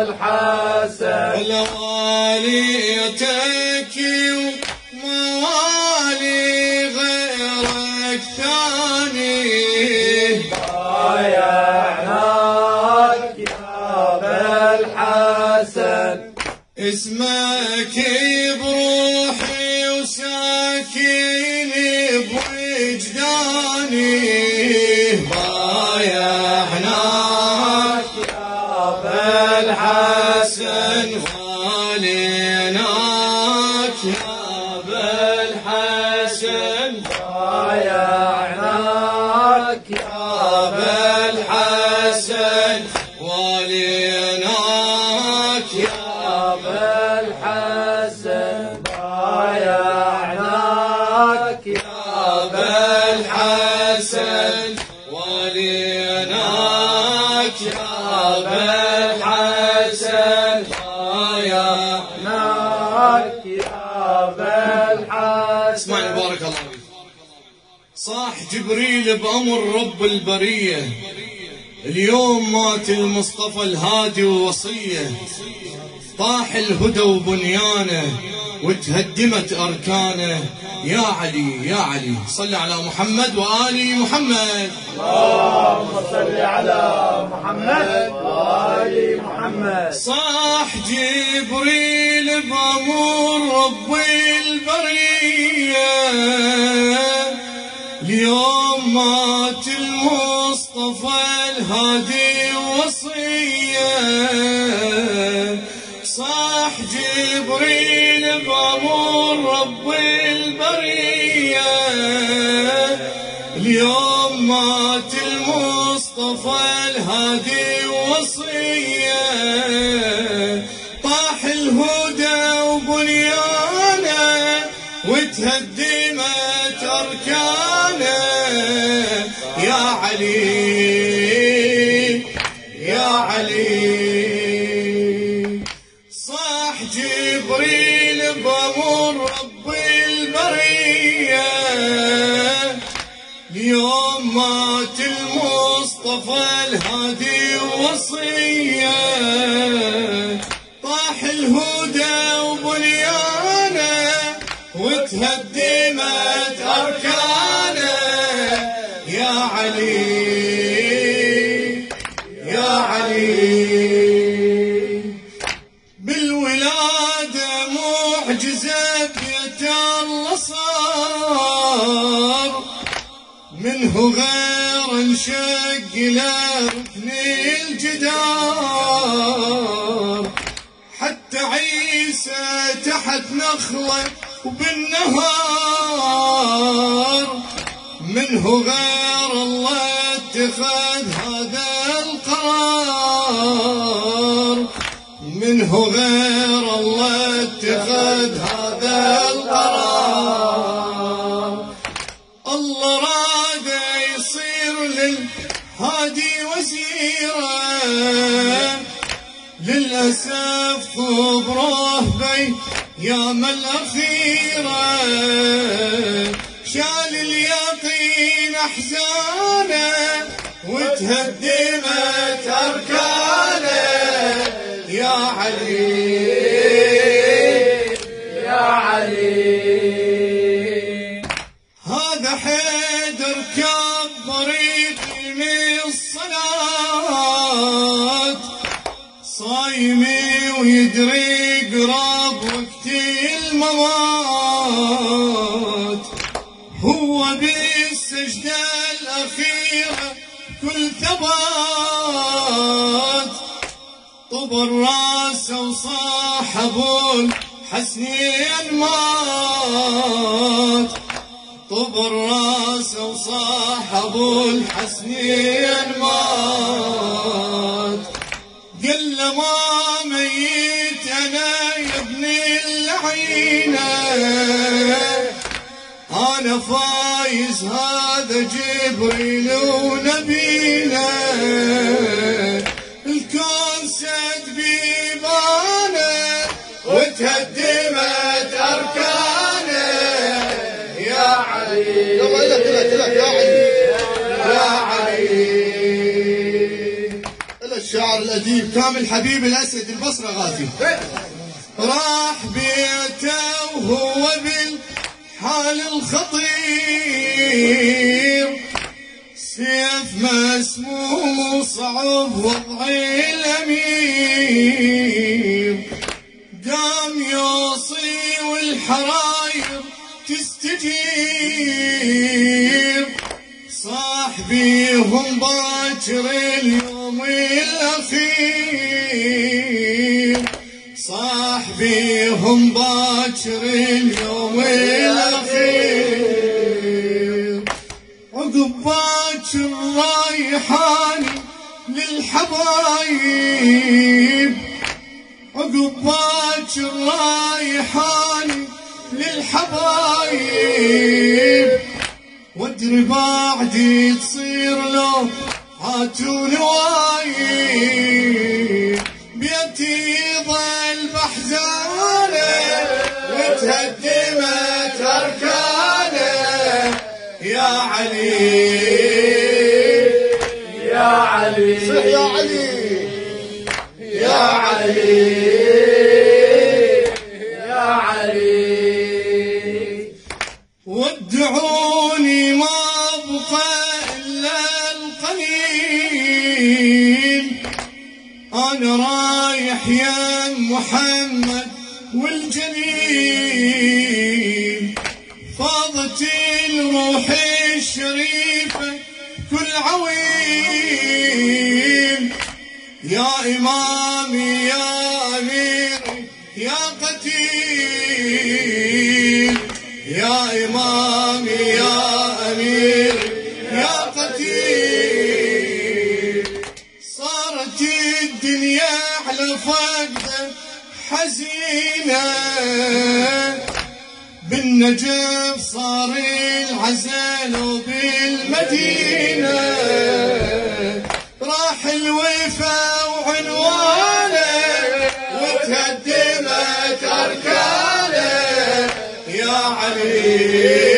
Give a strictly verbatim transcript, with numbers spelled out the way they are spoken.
الحسن لواليتك وموالي غيرك ثاني بايعناك يا أبا الحسن اسمك بروحي وساكن بوجداني بايعناك يا أبا الحسن واليناك يا أبا الحسن بايعناك يا أبا الحسن واليناك يا أبا الحسن بايعناك يا أبا الحسن واليناك يا أبا الحسن بايعناك يا أبا الحسن. اسمعني بارك الله فيك. صاح جبريل بأمر رب البرية اليوم مات المصطفى الهادي ووصية طاح الهدى وبنيانه وتهدمت أركانه يا علي يا علي صل على محمد وآل محمد اللهم صل على محمد وآل محمد. صاح جبريل بأمر رب البرية اليوم مات المصطفى الهادي وصية صاح جبريل بأمر رب البرية اليوم مات المصطفى الهادي وصية طاح الهدى وبنيانه وتهدمت أركانه يا علي يا علي صاح جبريل بأمر رب البرية اليوم مات المصطفى الهادي وصية طاح الهدى وبنيانه وتهدمت أركانه يا علي يا علي بالولادة معجزة بيت الله صار منه غير انشق له ركن الجدار حتى عيسى تحت نخله وبالنهار منه غير الله اتخذ هذا القرار منه غير الله اتخذ هذا القرار الله راد يصير للهادي وزيرا للأسف خبره بي يا من الأخيرة شال اليقين أحزانه وتهدمت أركانه يا علي يا علي هذا حيدر كان طريقي من الصلاة صايمي ويدري قراب وقت الممات هو بالسجدة الأخيرة كل ثبات طب الراس وصاحب الحسنين مات طب الراس وصاحب الحسنين مات قل له ما ميت انا يا ابن اللعينه انا فايز هذا جبريل ونبينا الكون سد بيبانه وتهدمت اركانه يا علي يلا لك لك لك يا علي يا علي الشعر الشاعر الأديب كامل حبيب الأسد البصرة غازي. راح بيته وهو بالحال الخطير، سيف مسموم صعب وضع الأمير، قام يوصي والحراير تستجير، صاح بيهم باكر اليوم الأخير، صاح بيهم باكر اليوم الأخير، عقب باكر رايحاني للحبايب، عقب باكر رايحاني للحبايب، وادري بعدي تصير لو هاتوا نوايب، بيتي ظل بحزانه وتهدمت اركانه، يا علي يا علي صح يا علي يا علي يا علي. ودعوني ما بقى إلا القليل، أنا رايح يا محمد والجليل، فاضت الروح الشريفة كل عويل، يا إمامي يا أميري يا قتيل، يا إمامي يا أميري يا قتيل، صارت الدنيا على فقده حزينة، بالنجف صار العزل وبالمدينة، راح الوفا وعنوانه وتهدمت أركانه، يا علي